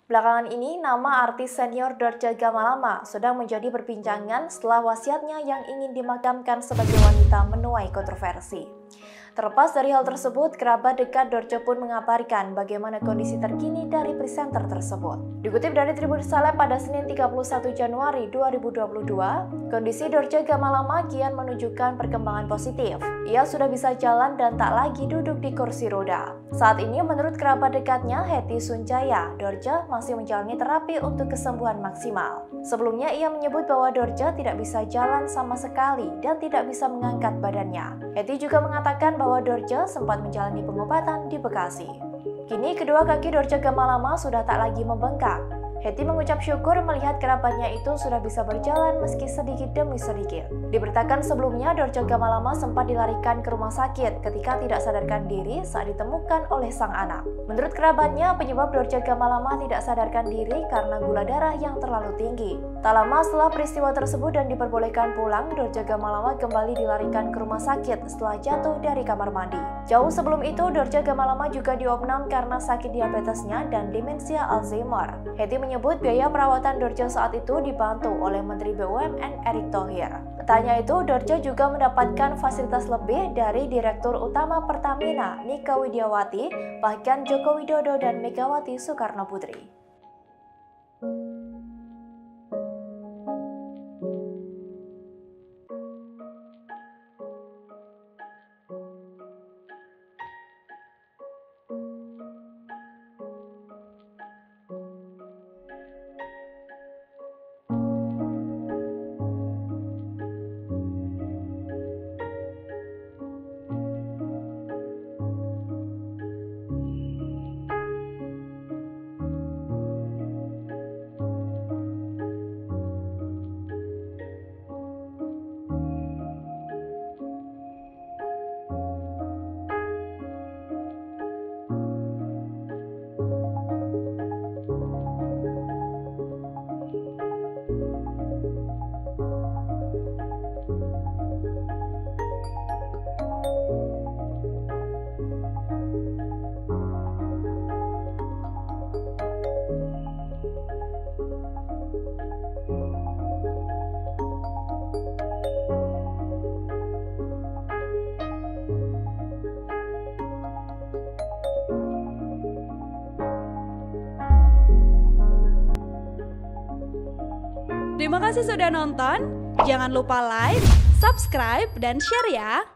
Belakangan ini, nama artis senior Dorce Gamalama sedang menjadi perbincangan setelah wasiatnya yang ingin dimakamkan sebagai wanita menuai kontroversi. Terlepas dari hal tersebut, kerabat dekat Dorce pun mengabarkan bagaimana kondisi terkini dari presenter tersebut. Dikutip dari Tribun Saleh pada Senin 31 Januari 2022, kondisi Dorce Gamalama kian menunjukkan perkembangan positif. Ia sudah bisa jalan dan tak lagi duduk di kursi roda. Saat ini menurut kerabat dekatnya, Hetty Sunjaya, Dorce masih menjalani terapi untuk kesembuhan maksimal. Sebelumnya ia menyebut bahwa Dorce tidak bisa jalan sama sekali dan tidak bisa mengangkat badannya. Hetty juga mengatakan bahwa Dorce sempat menjalani pengobatan di Bekasi. Kini kedua kaki Dorce Gamalama sudah tak lagi membengkak. Hetty mengucap syukur melihat kerabatnya itu sudah bisa berjalan meski sedikit demi sedikit. Diberitakan sebelumnya Dorce Gamalama sempat dilarikan ke rumah sakit ketika tidak sadarkan diri saat ditemukan oleh sang anak. Menurut kerabatnya, penyebab Dorce Gamalama tidak sadarkan diri karena gula darah yang terlalu tinggi. Tak lama setelah peristiwa tersebut dan diperbolehkan pulang, Dorce Gamalama kembali dilarikan ke rumah sakit setelah jatuh dari kamar mandi. Jauh sebelum itu, Dorce Gamalama juga diopnam karena sakit diabetesnya dan demensia Alzheimer. Hetty menyebut biaya perawatan Dorce saat itu dibantu oleh Menteri BUMN Erick Thohir. Tak hanya itu, Dorce juga mendapatkan fasilitas lebih dari Direktur Utama Pertamina, Nika Widiawati, bahkan Joko Widodo dan Megawati Soekarno Putri. Terima kasih sudah nonton. Jangan lupa like, subscribe, dan share ya.